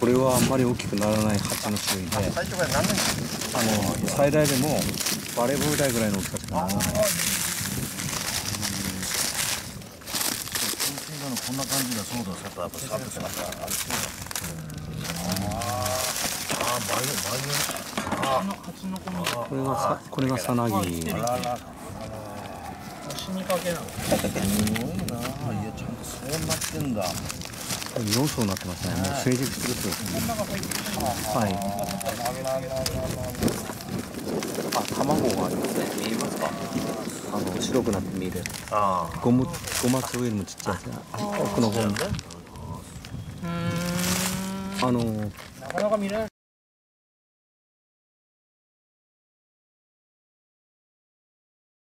れはあんまり大きくならない蜂の種類で、最大でもバレーボール台ぐらいの大きさしかならない。 こんな感じがそうだ、やっぱサービスなんかあるそうだ。 これがさなぎ。 死にかけなの。すごいな。いや、ちゃんとそうなってんだ。 4層になってますね。もう成熟するそうですね。はい。あ、卵がありますね。見えますか？白くなって見える。ゴマツよりもちっちゃいやつが奥の方に。 なかなか見れない。